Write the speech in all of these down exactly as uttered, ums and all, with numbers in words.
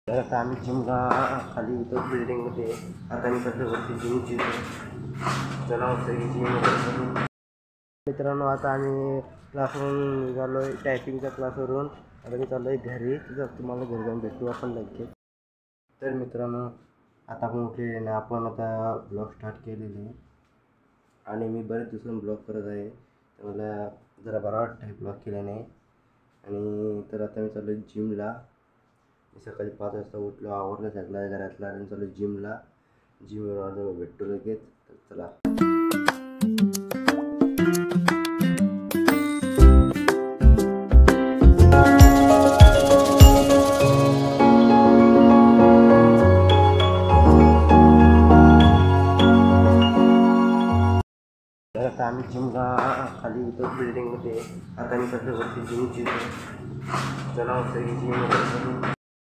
आता आम्ही जिमला खाली इथं बिल्डिंगमध्ये आता मी सध्या वरती जिमची चला जिम वगैरे. मित्रांनो आता आम्ही क्लासवरून निघालो आहे टायपिंगच्या क्लासवरून. आता मी चाललो आहे घरी. जर तुम्हाला घरी जाऊन भेटू आपण लगेच. तर मित्रांनो आता आपण उठलेले ना, आपण आता ब्लॉग स्टार्ट केलेले आणि मी बरेच दिवसांनी ब्लॉग करत आहे. तर मला जरा बरं वाटतं आहे ब्लॉग केल्याने. आणि तर आता मी चाललो आहे जिमला. मी सकाळी पाच वाजता उठलो, आवरलं सगळं घरातलं आणि चाललो जिमला. जिमवर भेटतो लगेच. तर चला. आता आम्ही जिमला खाली इथं बिल्डिंगमध्ये आता मी सध्या वरती जिमची चला जिम वगैरे.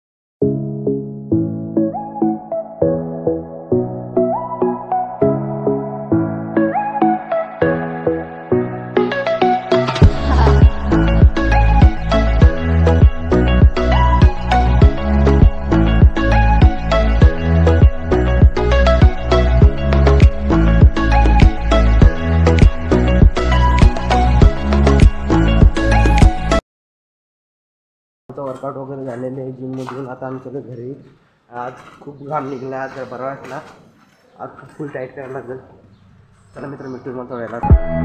वर्कआउट वगैरे झालेले आहे जिममधून. आता आम्ही चलो घरी. आज खूप घाम निघाला, आज बरं वाटला. आज फुल टाईट करायला लागेल. चला मित्र मिठू मग वेळेला.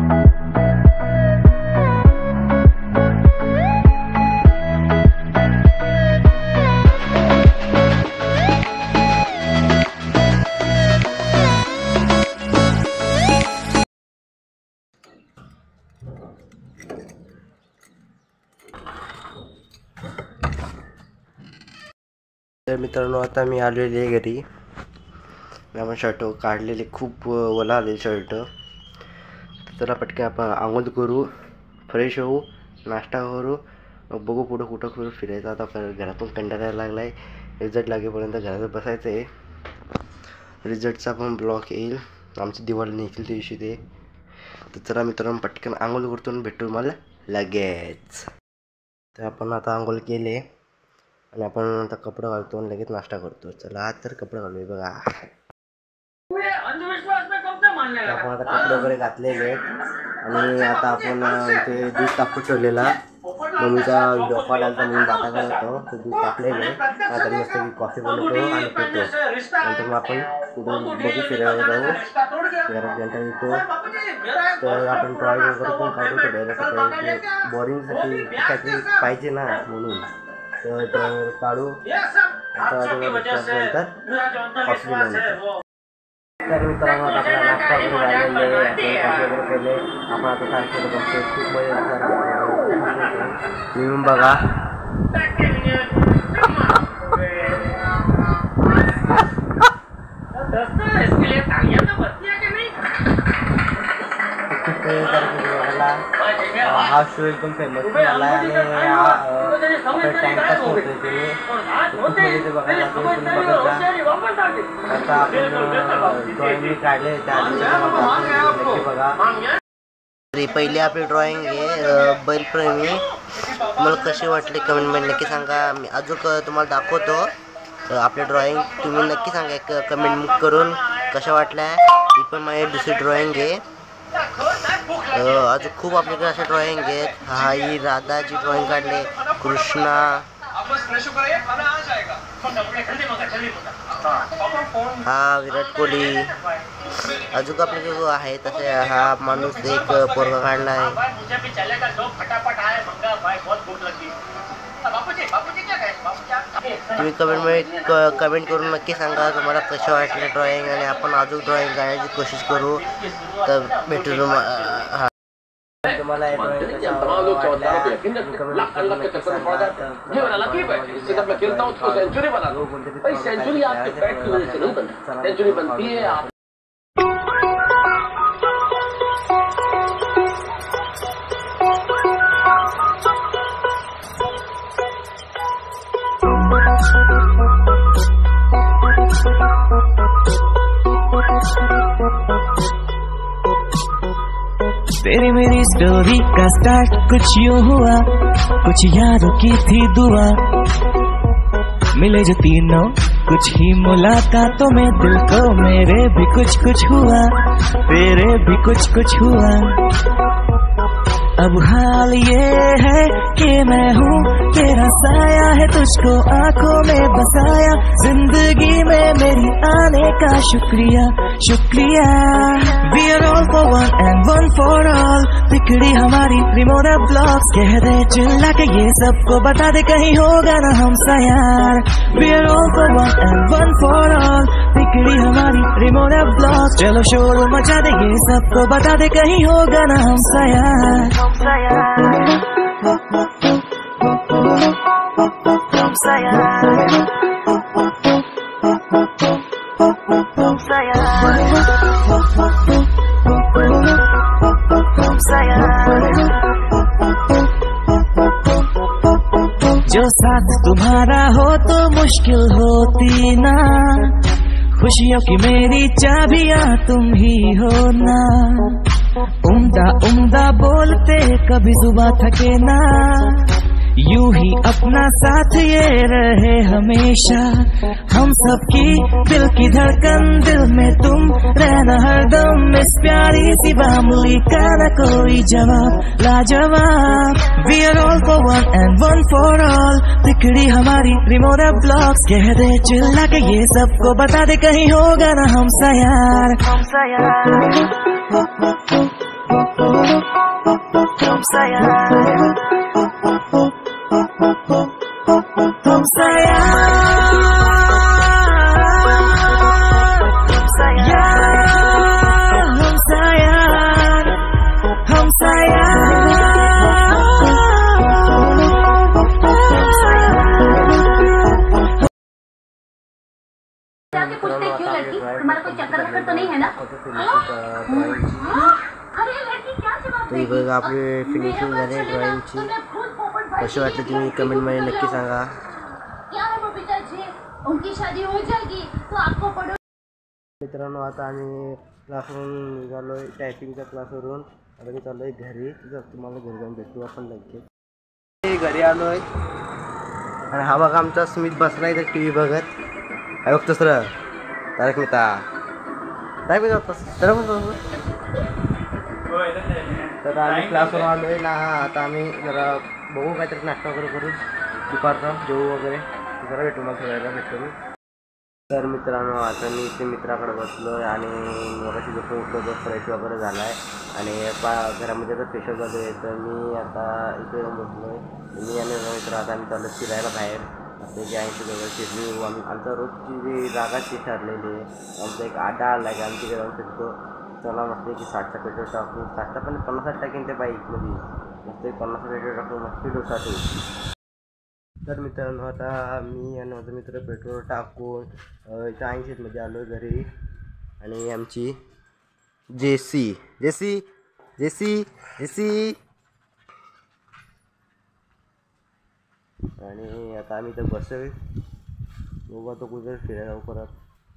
तर मित्रांनो आता मी आलेले आहे घरी. आपण शर्ट काढलेले, खूप ओला आलेले शर्ट. चला पटकन आपण आंघोळ करू, फ्रेश होऊ, नाश्ता करू, बघू पुढं कुठं कुठं फिरायचं. आता घरातून कंटाळा यायला लागला आहे. रिझल्ट लागेपर्यंत घरात बसायचं आहे. रिझल्टचा पण ब्लॉग येईल, आमची दिवाळी निघेल त्या दिवशी ते. तर चला मित्रांनो पटकन आंघोळ करतो आणि भेटू मला लगेच. तर आपण आता आंघोळ केले आणि आपण आता कपडे घालतो आणि लगेच नाश्ता करतो. चला तर कपडे घालूया. बघा आपण आता कपडे वगैरे घातलेले आहेत आणि आता आपण ते दूध टाकून ठेवलेला मम्मीचा व्हिडिओ कॉल आला म्हणून बाटा होतो. ते दूध टाकलेले आता मस्त कॉफी बनवतो आणि पितो. नंतर मग आपण कुठं बघू फिरायला जाऊ, घरात घंटा येतो. तर आपण ड्रॉइंग वगैरे पण काढू थोड्या बोरिंगसाठी काहीतरी पाहिजे ना म्हणून. तर ड्रॉइंग काढू. आता नंतर हॉस्पिटल. तर मित्रांनो आता आपला नाश्ता वगैरे झालेले आहे, कॉफी वगैरे केले. आपण आता सारखे बघतो, खूप मजा येऊन बघा. हा शो एकदम फेमस झाला आहे आणि टाइमपास होतोय ते बघायला बघत जा. आता आपण ड्रॉइंग काढले बघा. पहिली आपली ड्रॉइंग आहे बैलप्रेमी. मला कशी वाटली कमेंटमध्ये नक्की सांगा. मी अजून तुम्हाला दाखवतो आपली ड्रॉइंग. तुम्ही नक्की सांगा एक कमेंट करून कशा वाटल्या. ती पण माझी दुसरी ड्रॉइंग आहे. अजून खूप आपल्याकडे अशा ड्रॉइंग आहेत. हा ही राधाची ड्रॉइंग काढली, कृष्णा, हा विराट कोहली. अजून आपल्याकडे आहे तसे हा माणूस एक पोरगा काढला आहे. तुम्ही कमेंटमध्ये कमेंट करून नक्की सांगा तुम्हाला कशा वाटले ड्रॉइंग आणि आपण अजून ड्रॉइंग काढण्याची कोशिश करू. तर भेटू तुम्हाला. तुम्हाला तेरी मेरी स्टोरी का स्टार्ट कुछ यूं हुआ, कुछ यारों की थी दुआ, मिले जो तीनों कुछ ही मुलाकातों में दिल को मेरे भी कुछ कुछ हुआ, तेरे भी कुछ कुछ हुआ। अब हाल ये है कि मैं हूँ तेरा साया है, तुझको आंखों में बसाया, जिंदगी में मेरी आने का शुक्रिया शुक्रिया। We are all for one and one for all, बिखड़ी हमारी रिमोट ब्लॉक्स, कह दे चिल्ला के ये सबको बता दे कहीं होगा ना हमसा यार। We are all for one and one for all, बिखड़ी हमारी रिमोट ब्लॉक्स, चलो शोर मचा दे ये सबको बता दे कहीं होगा ना हमसा यार। हमसा यार, हमसा यार, हमसा यार, हमसा यार। जो साथ तुम्हारा हो तो मुश्किल होती ना, खुशियों की मेरी चाबियां तुम ही हो ना। उम्दा उम्दा बोलते कभी जुबां थके ना, यूं ही अपना साथ ये रहे हमेशा। हम सबकी दिल की धड़कन, दिल में तुम रहना हरदम, इस प्यारी सी मामूली का न कोई जवाब लाजवाब। We are all for one and one for all, बिखड़ी हमारी रिमोट ब्लॉक्स, कह दे चिल्ला के ये सबको बता दे कहीं होगा ना हमसा यार। हमसा यार, हमसा यार, हमसा यार, हमसा यार, हमसा यार, हमसा यार। जाके पूछते क्यों लड़की, तुम्हारा कोई चक्कर वक्कर तो नहीं है ना? अरे लड़की क्या जवाब तर बघ आपली फिनिशिंग झाली ड्रॉइंगची। कशी वाटली तुम्ही कमेंटमध्ये नक्की सांगा। क्या है बबीता जी, उनकी शादी हो जाएगी तो आपको पढ़ो। मित्रांनो आता आम्ही क्लासवरून निघालो आहे, टायपिंगच्या क्लासवरून। आता मी चाललो आहे घरी, जर तुम्हाला घरी जाऊन भेटू आपण लगेच। घरी आलो आहे आणि हा बघा आमचा स्मित बसला आहे टी व्ही बघत। काय बघतोस सर तारक मेहता, काय बघतोस तर तर आम्ही क्लासवरून आलो आहे ना। आता आम्ही जरा बघू काहीतरी नाश्ता वगैरे करू, दुपारचा जेवू वगैरे, जरा भेटू मग थोड्या वेळेला भेटतो मी। तर मित्रांनो आता मी इथे मित्राकडे बसलो आहे आणि मगाशी जसं उठलो तर फ्रेश वगैरे झाला आहे आणि पा घरामध्ये आता स्पेशल झालं आहे। तर मी आता इथे येऊन बसलो आहे, मी आणि मित्र आता आम्ही चाललो फिरायला बाहेर। आपले जे ऐंशी जवळ शिरली आम्ही आमचा रोजची जी जागाची ठरलेली आहे, आमचा एक आड्डा आला आहे की आमच्या इकडे जाऊन फिरतो। चला मस्त की साठचा पेट्रोल टाकू, साठचा पण पन्नास साठ टाकेन त्या बाईकमध्ये, मस्त एक पन्नास पेट्रोल टाकू मस्त डोसाठी। तर मित्रांनो आता मी आणि माझा मित्र पेट्रोल टाकून इथं ऐंशीमध्ये आलो घरी आणि आमची जेसी जेसी जेसी जेसी आणि आता आम्ही इथं बसतोय, बघू तो कुठे फिरायला परत।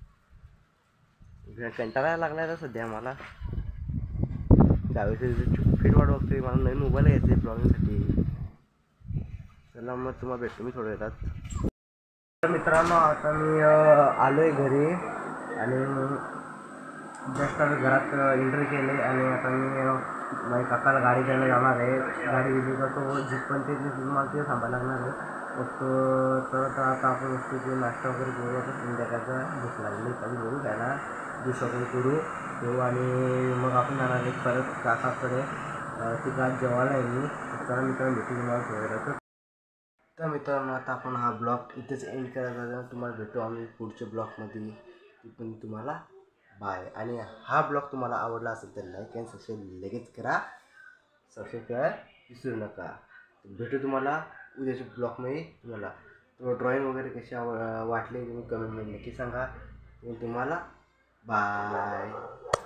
कंटाळा लागला आहे सध्या मला, त्यावेळेस फिट वाट बघतोय, मला नवीन मोबाईल घ्यायचं आहे ब्लॉगिंगसाठी। चला मग तुम्हाला भेटतो मी थोड्या वेळात। तर मित्रांनो आता मी आलो आहे घरी आणि जस्ट आम्ही घरात एंट्री केले आणि आता मी माझ्या काकाला गाडी द्यायला जाणार आहे। गाडी दिली का तो जिथपर्यंत ते तुम्हाला ते थांबायला लागणार आहे फक्त। तर आता आपण वस्तू ते नाश्ता वगैरे करू, आता संध्याकाळचा भूक लागली काही करू त्याला ज्यूस वगैरे करू ठेवू आणि मग आपण जाणार एक परत काकाकडे, ती गाठ जेवायला आहे मी। तर मित्रांनो भेटू तुम्हाला थोड्या। तर मित्रांनो आता आपण हा ब्लॉग इथेच एंड करायचा, तुम्हाला भेटू आम्ही पुढच्या ब्लॉगमध्ये। पण तुम्हाला बाय। आणि हा ब्लॉग तुम्हाला आवडला असेल तर लाईक अँड सबस्क्राईब लगेच करा, सबस्क्राईब करायला विसरू नका। भेटू तुम्हाला उद्याच्या ब्लॉगमध्ये। तुम्हाला ड्रॉइंग वगैरे कशी वाटली तुम्ही कमेंटमध्ये नक्की सांगा। तुम्हाला बाय।